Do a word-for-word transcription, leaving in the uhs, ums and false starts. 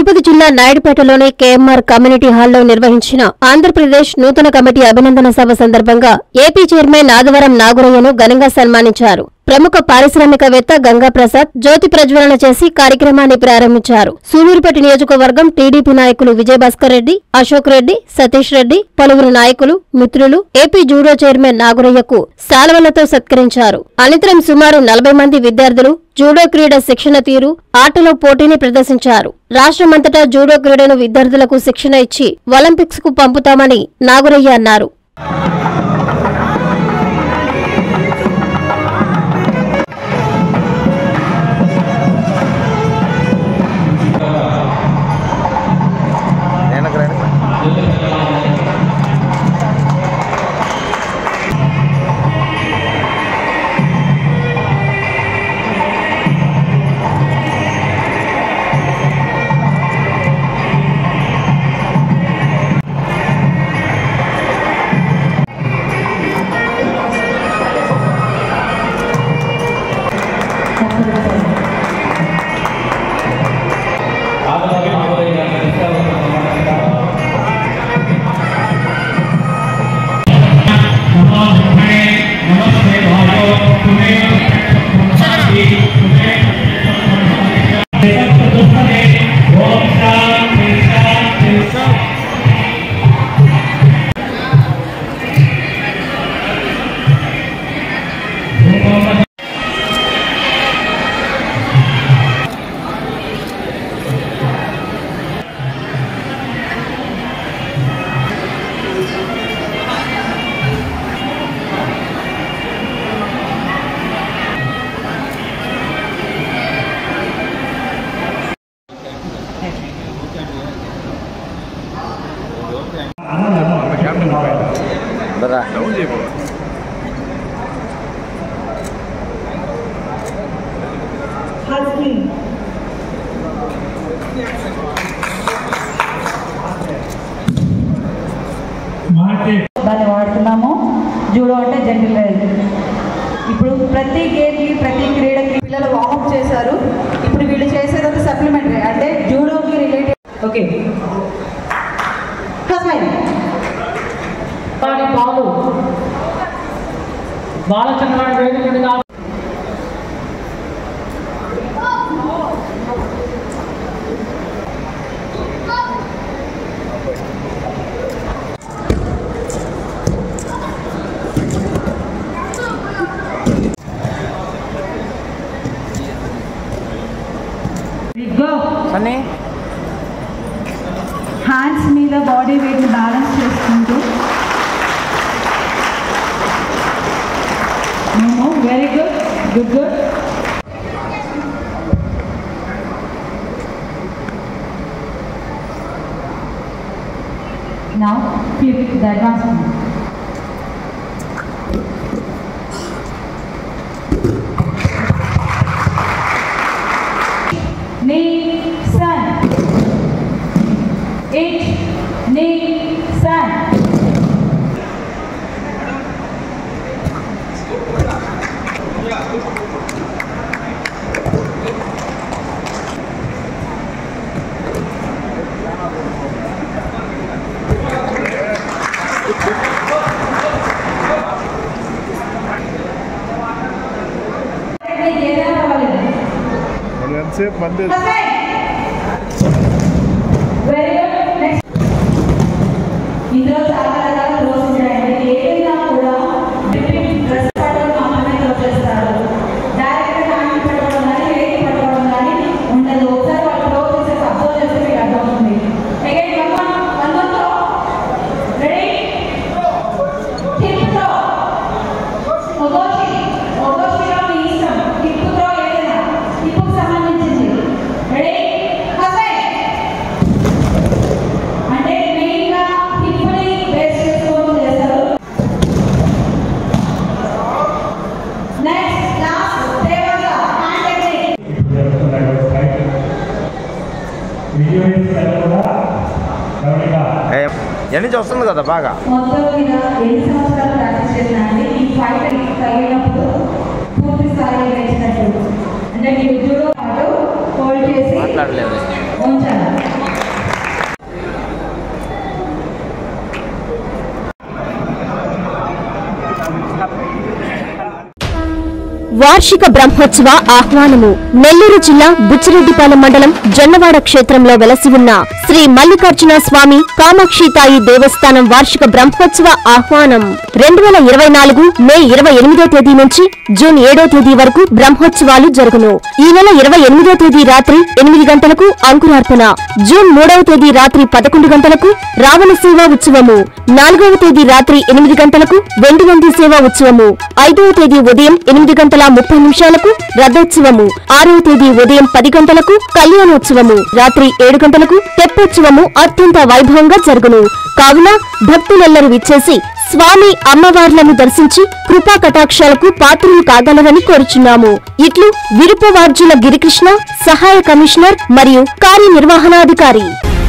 తిరుపతి జిల్లా నాయుడుపేటలోని KMR community హాల్లో నిర్వహించిన ఆంధ్రప్రదేశ్ నూతన కమిటీ అభినందన సభ సందర్భంగా ఏపీ చైర్మన్ ఆదివారం నాగురయ్యను ఘనంగా సన్మానించారు. ప్రముఖ పారిశ్రామికవేత్త గంగాప్రసాద్ జ్యోతి ప్రజ్వలన చేసి కార్యక్రమాన్ని ప్రారంభించారు. సూలూరుపేట నియోజకవర్గం టీడీపీ నాయకులు విజయభాస్కర్ రెడ్డి, అశోక్ రెడ్డి, సతీష్ రెడ్డి, పలువురు నాయకులు, మిత్రులు ఏపీ జూడో చైర్మన్ నాగురయ్యకు శాల్వలతో సత్కరించారు. అనంతరం సుమారు నలభై మంది విద్యార్థులు జూడో క్రీడ శిక్షణ తీరు, ఆటలో పోటీని ప్రదర్శించారు. రాష్ట్రమంతటా జూడో క్రీడను విద్యార్థులకు శిక్షణ ఇచ్చి ఒలింపిక్స్ కు పంపుతామని నాగురయ్య అన్నారు. దాన్ని వాడుతున్నాము. జూడో అంటే జనరల్. ఇప్పుడు ప్రతి గేమ్కి ప్రతి క్రీడకి పిల్లలు వార్మప్ చేశారు. ఇప్పుడు వీళ్ళు చేసేది ఒక సప్లిమెంటరీ అంటే జూడోకి రిలేటెడ్. ఓకే పాలు బాలచంద్రాన్ని వేదికగా హ్యాండ్స్ మీద బాడీ వెయిట్ బ్యాలెన్స్ చేసుకుంటూ very good good good now flip the advancement. Knee, sun. Eight, knee, sun. Save Monday. Very good. Next. ఇందులో చాలా రకాల థ్రోస్ ఉంటాయండి. ఏదైనా కూడా డిఫరెంట్ డ్రెస్ పట్టుకొని మాత్రమే థ్రో చేస్తారు. డైరెక్ట్ హ్యాండ్ పట్టుకోవడం కానీ వేడి పట్టుకోవడం కానీ ఉండదు. ఒకసారి వాళ్ళు థ్రో చేసేసి అబ్జర్వ్ చేస్తే మీకు అర్థమవుతుంది. Again one one one throw. Ready hip throw. ఒగోషి ఒగోషిలో మీ ఇష్టం. హిప్ థ్రో ఏదైనా హిప్కు సంబంధించింది. రెడీ అంటే మెయిన్గా హిప్ని బేస్ చేసుకొని చేస్తారు. నెక్స్ట్ లాస్ట్ తేవక హ్యాండ్ టెక్నిక్. ఎన్ని వస్తుంది కదా బాగా మొత్తం మీద ఎన్ని సంవత్సరాలు ప్రాక్టీస్ చేసినండి ఈ ఫైట్ తగిలినప్పుడు పూర్తి స్థాయిలో గెలిచినట్టు. అంటే మీరు జూడో పాటు హోల్డ్ చేసి ఉంచాలి. వార్షిక బ్రహ్మోత్సవ ఆహ్వానము. నెల్లూరు జిల్లా బుచ్చిరెడ్డిపాలెం మండలం జొన్నవాడ క్షేత్రంలో వెలసి ఉన్న శ్రీ మల్లికార్జున స్వామి కామాక్షితాయి దేవస్థానం వార్షిక బ్రహ్మోత్సవ ఆహ్వానం. రెండు వేల ఇరవై నాలుగు మే ఇరవై ఎనిమిదో తేదీ నుంచి జూన్ ఏడో తేదీ వరకు బ్రహ్మోత్సవాలు జరుగును. ఈ నెల ఇరవై ఎనిమిదో తేదీ రాత్రి ఎనిమిది గంటలకు అంకురార్పణ, జూన్ మూడవ తేదీ రాత్రి పదకొండు గంటలకు రావణ సేవా ఉత్సవము, నాలుగవ తేదీ రాత్రి ఎనిమిది గంటలకు వెండి నంది సేవా ఉత్సవము, ఐదవ తేదీ ఉదయం ఎనిమిది గంటల ముప్పై నిమిషాలకు రథోత్సవము, ఆరవ తేదీ ఉదయం పది గంటలకు కళ్యాణోత్సవము, రాత్రి ఏడు గంటలకు తెప్పోత్సవము అత్యంత వైభవంగా జరుగును. కావున భక్తులెల్లరూ విచ్చేసి స్వామి అమ్మవార్లను దర్శించి కృపా కటాక్షాలకు పాత్రులు కాగలరని కోరుచున్నాము. ఇట్లు విరుపవార్జుల గిరికృష్ణ, సహాయ కమిషనర్ మరియు కార్యనిర్వహణాధికారి.